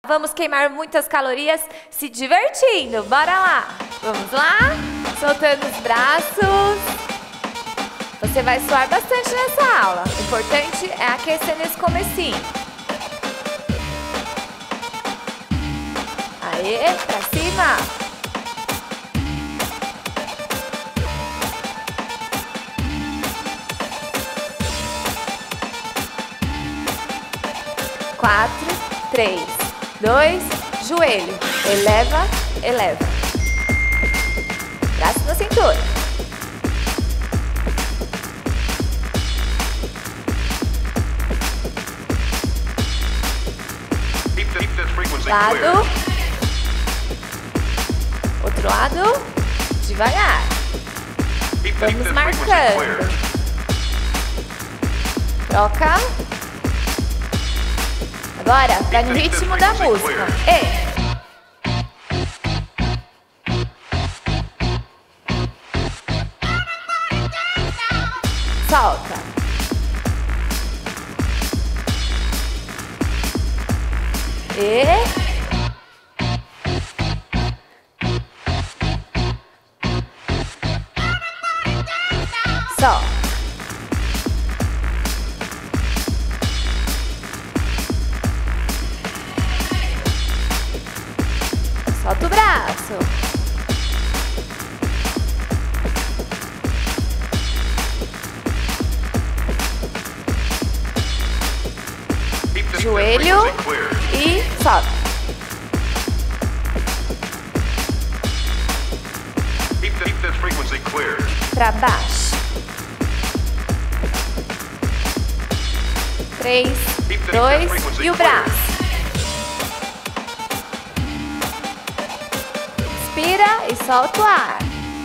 Vamos queimar muitas calorias se divertindo. Bora lá. Vamos lá. Soltando os braços. Você vai suar bastante nessa aula. O importante é aquecer nesse comecinho. Aê, pra cima. Quatro, 3, 2, joelho. Eleva, eleva. Braço na cintura. Lado. Outro lado. Devagar. Vamos marcando. Troca. Agora, vai no ritmo da música. E. Solta. E. Só. Solta o braço. Joelho e sobe. Para baixo. 3, 2 e o braço. Inspira e solta o ar.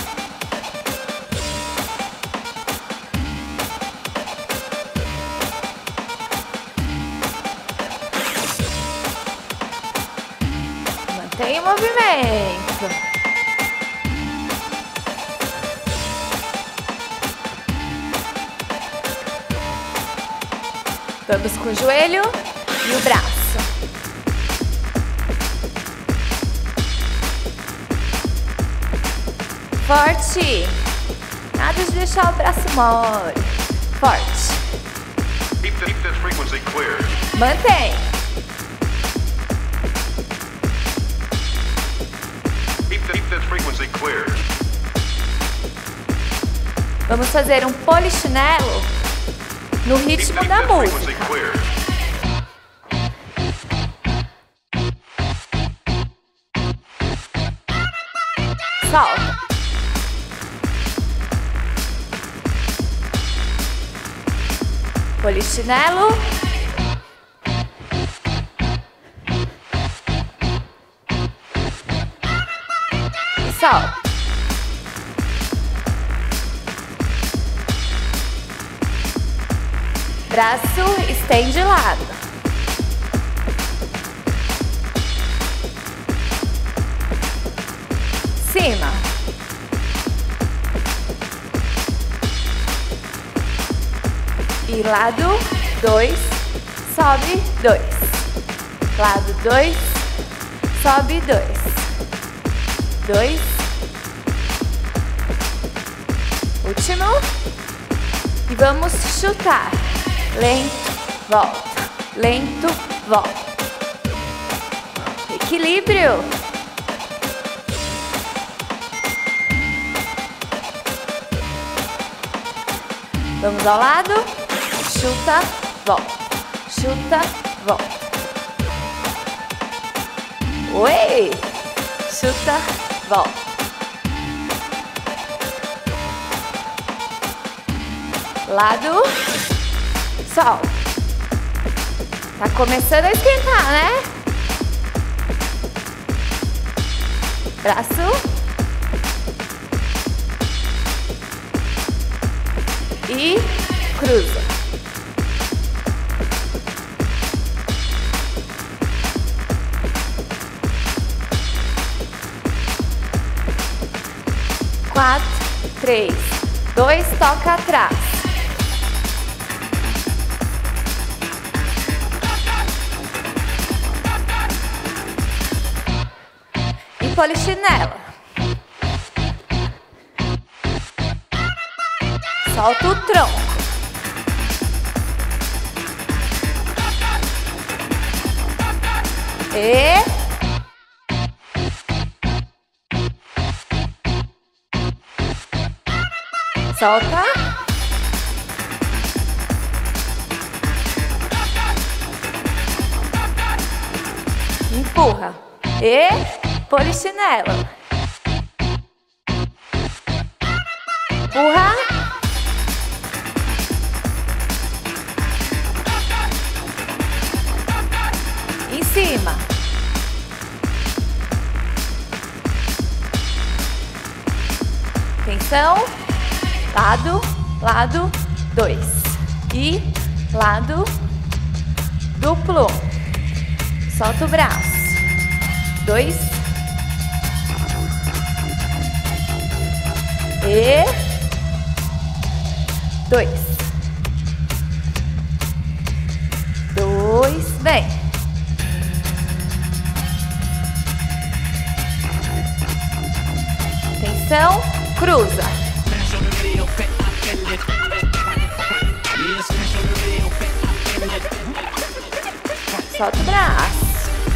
Mantém o movimento. Vamos com o joelho e o braço. Forte. Nada de deixar o braço mole. Forte. Mantém. Vamos fazer um polichinelo no ritmo da música. Solta. Polichinelo. E solta. Braço estende de lado. Cima. E lado 2, sobe 2. Lado 2, sobe 2. 2. Último. E vamos chutar. Lento, volta. Lento, volta. Equilíbrio. Vamos ao lado. Chuta, volta. Chuta, volta. Oi! Chuta, volta. Lado. Sol. Tá começando a esquentar, né? Braço. E cruza. Quatro, 3, 2, toca atrás. polichinelo. Solta o tronco. E solta. Empurra. E polichinelo. Empurra. Em cima. Atenção. Lado, lado, 2. E lado duplo. Solta o braço. 2. E 2. 2. Vem. Atenção. Cruza. Solta o braço.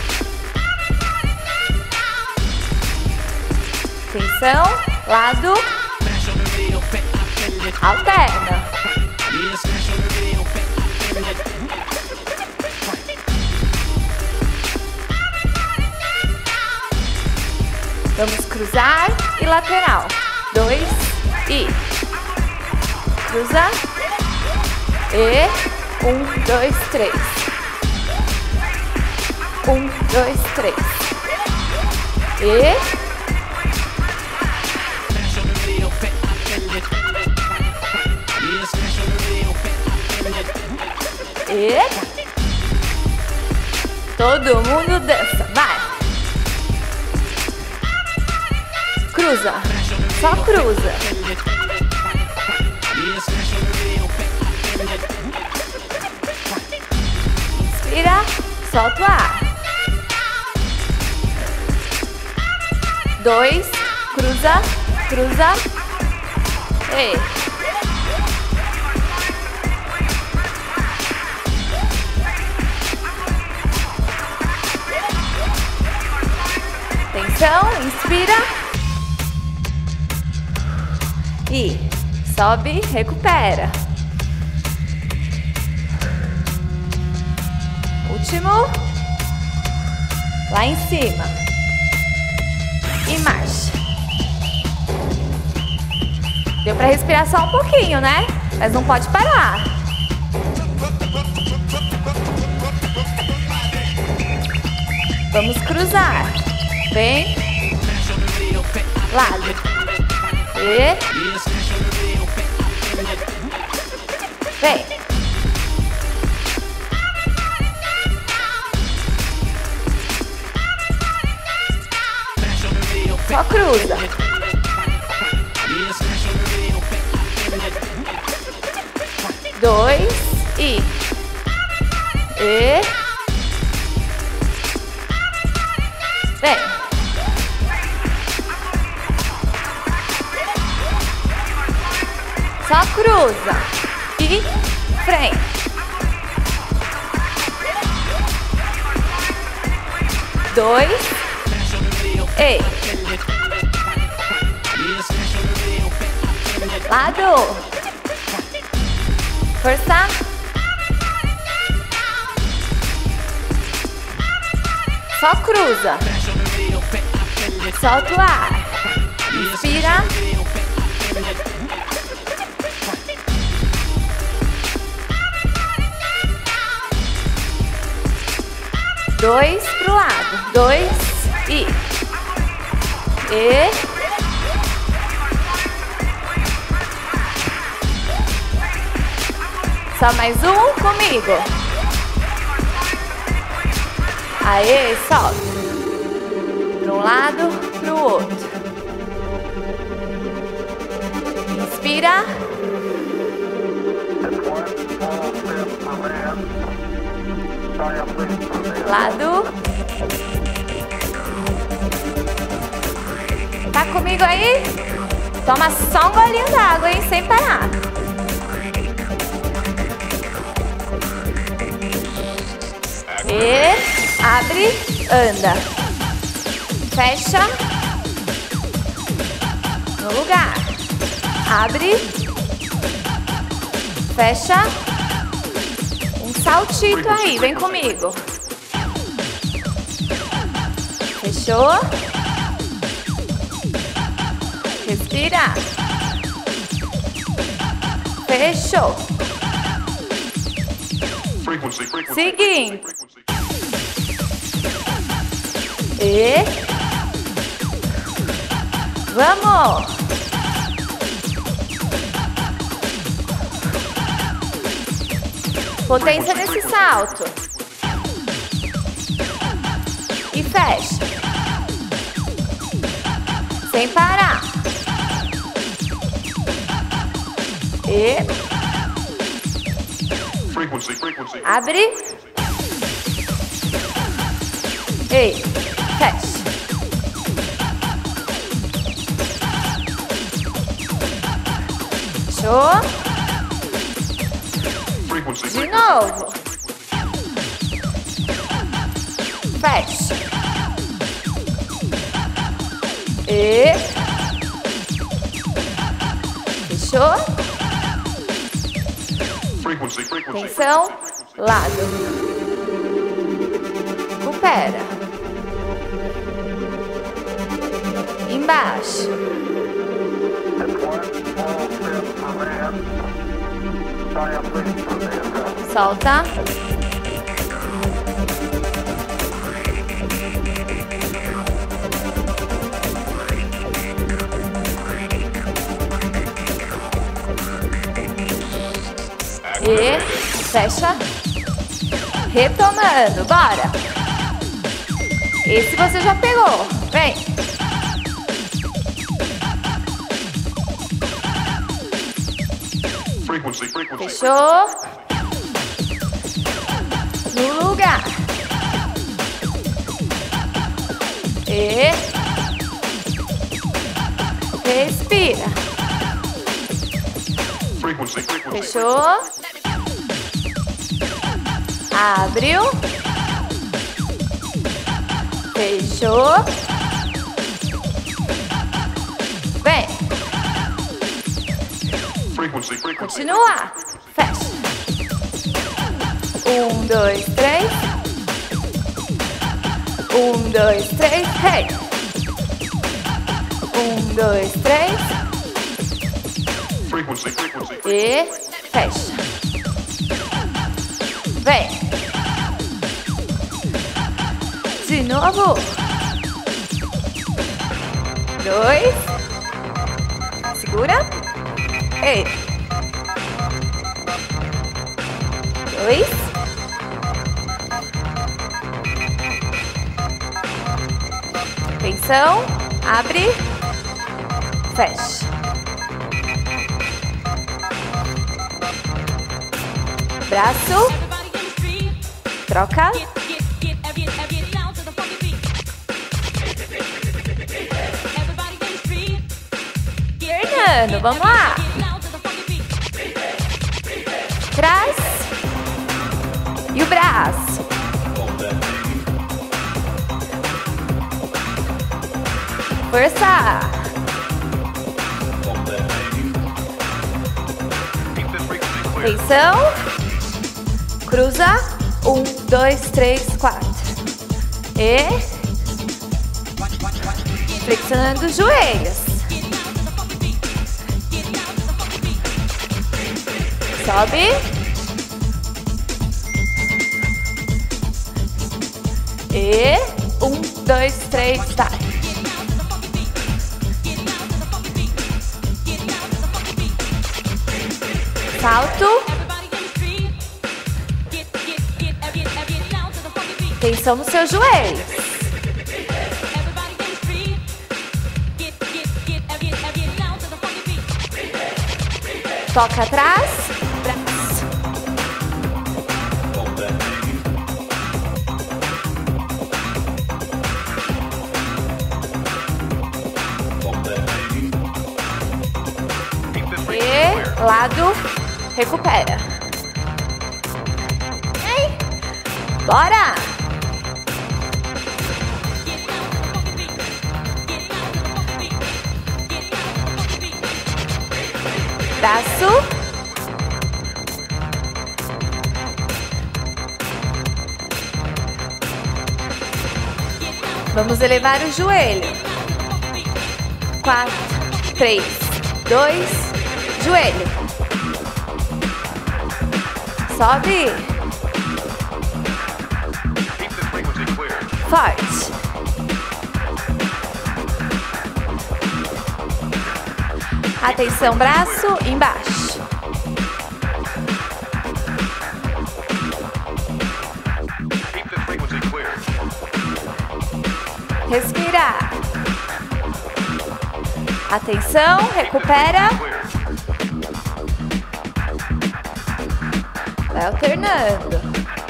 Atenção, lado. Alterna. Vamos cruzar e lateral. 2 e cruza. E 1, 2, 3. 1, 2, 3. E todo mundo dança, vai. Cruza, só cruza. Inspira, solta o ar. 2, cruza, cruza. E atenção, inspira. E sobe, recupera. Último. Lá em cima. E marcha. Deu pra respirar só um pouquinho, né? Mas não pode parar. Vamos cruzar. Vem. Lado. E vem. Só cruza. Dois e vem. Só cruza e frente. Dois e lado. Força. Só cruza. Solta o ar. Inspira. Dois pro lado. 2 e só mais um comigo. Aê, sobe. Para um lado, para o outro. Inspira. Lado. comigo aí? Toma só um golinho d'água, hein? Sem parar. E abre, anda. Fecha. No lugar. Abre. Fecha. Um saltito aí, vem comigo. Fechou? Respira. Fechou. Seguinte. E vamos. Potência nesse salto. E fecha. Sem parar. E abre. E fecha. Fechou. De novo. Fecha. E fechou. Atenção, lado. Recupera. Embaixo. Solta. E fecha. Retomando, bora. Esse você já pegou. Vem. Fechou. No lugar. E respira. Fechou. Abriu. Fechou. Vem. Continua. Fecha. 1, 2, 3. 1, 2, 3. Hey. 1, 2, 3. E fecha. Vem. De novo. 2. Segura. E 2. Atenção. Abre. Fecha. Braço. Troca. Fernando, vamos lá. Trás. E o braço. Força. Atenção. Cruza. 1, 2, 3, 4. E flexionando os joelhos. Sobe. E 1, 2, 3, vai. Salto. Atenção nos seus joelhos. Toca atrás. Braço. Lado, recupera. Vem. Bora! Braço. Vamos elevar o joelho. 4, 3, 2, joelho. Sobe. Forte. Atenção, braço embaixo. Respirar. Atenção, recupera. Vai alternando.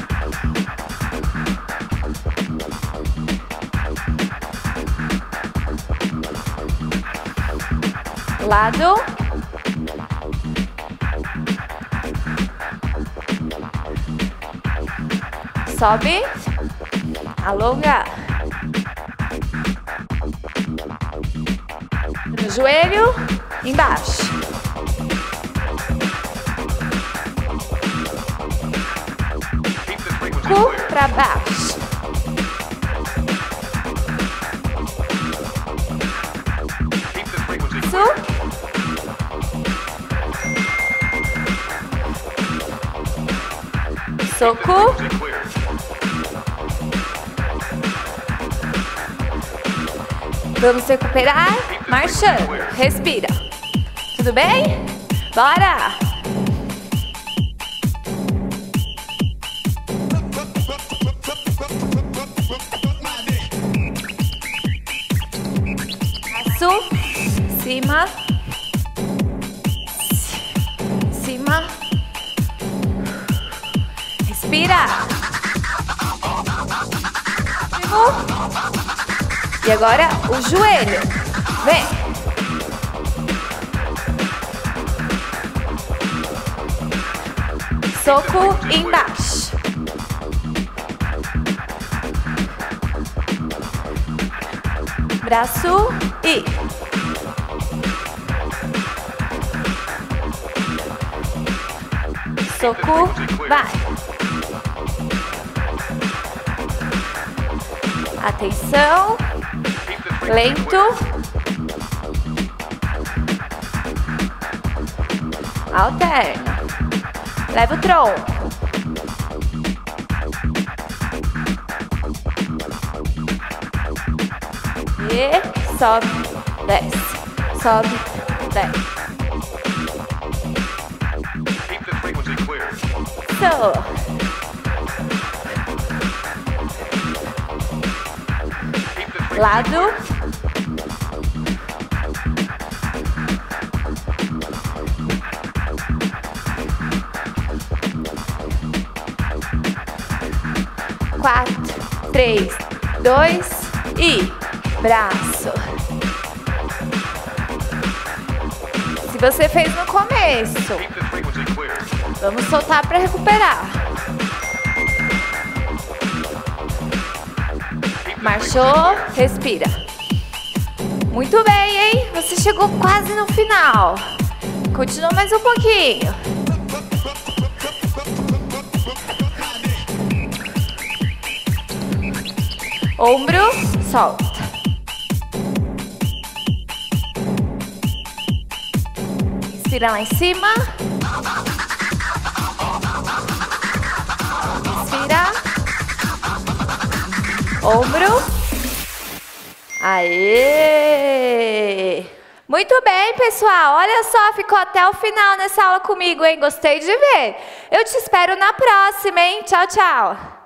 Lado. Sobe. Alonga. No joelho, embaixo. Cu para baixo. Isso. Soco. Vamos recuperar, marchando. Respira. Tudo bem? Bora! Braço, cima, cima. Respira. E agora o joelho. Vem. Soco embaixo. Braço e soco, vai. Atenção. Lento. Alterna. Leva o tronco. E sobe, desce. Sobe, desce. So. Lado. Quatro, 3, 2 e braço. Se você fez no começo, vamos soltar para recuperar. Marchou, respira. Muito bem, hein? Você chegou quase no final. Continua mais um pouquinho. Ombro, solta. Inspira lá em cima. Inspira. Ombro. Aê! Muito bem, pessoal. Olha só, ficou até o final nessa aula comigo, hein? Gostei de ver. Eu te espero na próxima, hein? Tchau, tchau.